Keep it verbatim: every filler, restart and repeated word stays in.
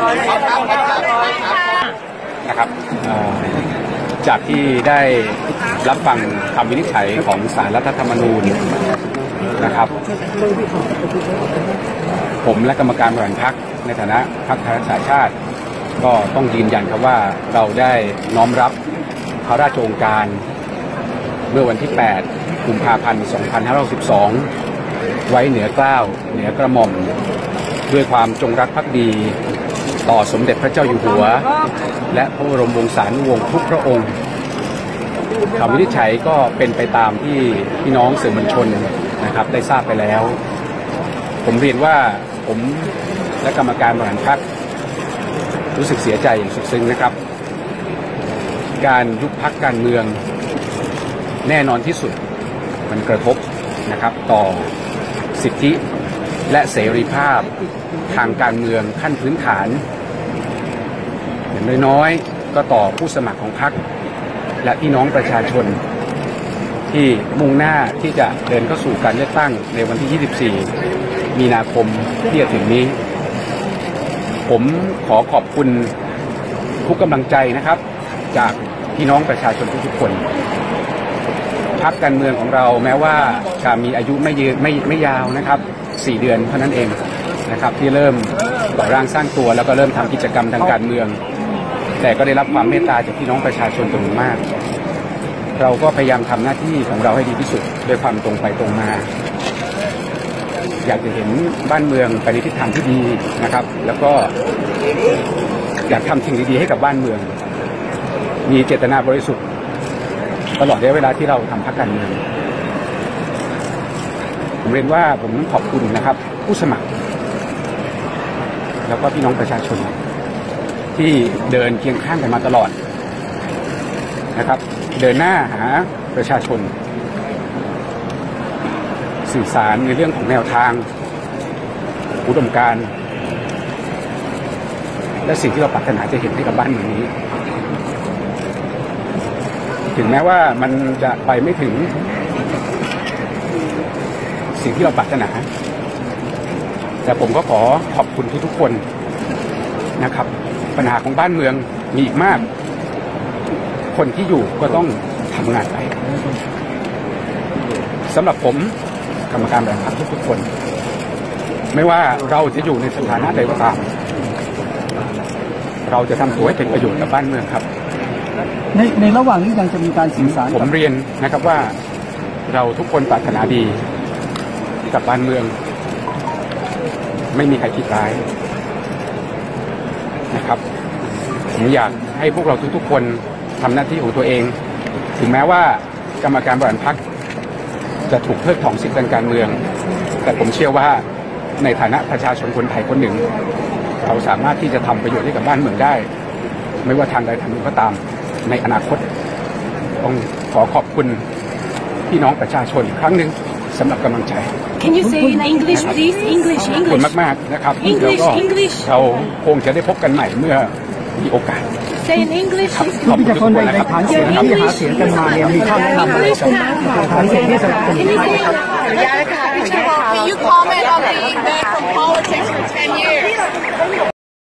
นะครับจากที่ได้รับฟังคำวินิจฉัยของศาลรัฐธรรมนูญนะครับผมและกรรมการบริหารพรรคในฐานะพรรคไทยรักษาชาติก็ต้องยืนยันครับว่าเราได้น้อมรับพระราชโองการเมื่อวันที่แปดกุมภาพันธ์สองพันห้าร้อยสิบสองไว้เหนือเกล้าเหนือกระหม่อมด้วยความจงรักภักดีต่อสมเด็จพระเจ้าอยู่หัวและพระบรมวงศานุวงศ์ทุกพระองค์คำวินิจฉัยก็เป็นไปตามที่พี่น้องสื่อมวลชนนะครับได้ทราบไปแล้วผมเรียนว่าผมและกรรมการบริหารพรรครู้สึกเสียใจอย่างสุดซึ้งนะครับการยุบพรรคการเมืองแน่นอนที่สุดมันกระทบนะครับต่อสิทธิและเสรีภาพทางการเมืองขั้นพื้นฐานอย่างน้อยๆก็ต่อผู้สมัครของพรรคและพี่น้องประชาชนที่มุ่งหน้าที่จะเดินเข้าสู่การเลือกตั้งในวันที่ยี่สิบสี่มีนาคมที่จะถึงนี้ผมขอขอบคุณทุกกำลังใจนะครับจากพี่น้องประชาชนทุกๆคนพรรคการเมืองของเราแม้ว่าจะมีอายุไม่ยืนไม่ไม่ยาวนะครับสี่เดือนเท่านั้นเองนะครับที่เริ่มก่อร่างสร้างตัวแล้วก็เริ่มทำกิจกรรมทางการเมืองแต่ก็ได้รับความเมตตาจากพี่น้องประชาชนจำนวนมากเราก็พยายามทำหน้าที่ของเราให้ดีที่สุดด้วยความตรงไปตรงมาอยากจะเห็นบ้านเมืองไปในทิศทางที่ดีนะครับแล้วก็อยากทำสิ่งดีๆให้กับบ้านเมืองมีเจตนาบริสุทธิ์ตลอดระยะเวลาที่เราทำพรรคการเมืองผมเรียนว่าผมขอบคุณนะครับผู้สมัครแล้วก็พี่น้องประชาชนที่เดินเคียงข้างกันมาตลอดนะครับเดินหน้าหาประชาชนสื่อสารในเรื่องของแนวทางอุดมการณ์และสิ่งที่เราปรารถนาจะเห็นให้กับบ้านเมืองนี้ถึงแม้ว่ามันจะไปไม่ถึงสิ่งที่เราปรารถนาแต่ผมก็ขอขอบคุณทุกๆคนนะครับปัญหาของบ้านเมืองมีอีกมากคนที่อยู่ก็ต้องทำงานไปสำหรับผมกรรมการบริหารพรรคทุกๆคนไม่ว่าเราจะอยู่ในสถานะใดก็ตามเราจะทำตัวให้เป็นประโยชน์กับบ้านเมืองครับในในระหว่างนี้ยังจะมีการสื่อสารผมเรียนนะครับว่าเราทุกคนปรารถนาดีกับบ้านเมืองไม่มีใครคิดร้ายนะครับผมอยากให้พวกเราทุกๆคนทำหน้าที่ของตัวเองถึงแม้ว่ากรรมการบริหารพรรคจะถูกเพิกถอนสิทธิทางการเมืองแต่ผมเชื่อว่าในฐานะประชาชนคนไทยคนหนึ่งเราสามารถที่จะทำประโยชน์ให้กับบ้านเมืองได้ไม่ว่าทางใดทางหนึ่งก็ตามในอนาคตต้องขอขอบคุณพี่น้องประชาชนครั้งหนึ่งสำหรับกำลังใจ Can you say in English please English English ขอบคุณมากๆนะครับ English English เราคงจะได้พบกันใหม่เมื่อมีโอกาส Say in English ขอบคุณทุกคนนะครับฐานเสียงที่หาเสียงกันมาเนี่ยมีข้อแนะนำอะไรฐานเสียงที่สนับสนุนนะครับ Can you comment on the ban from politics for ten years?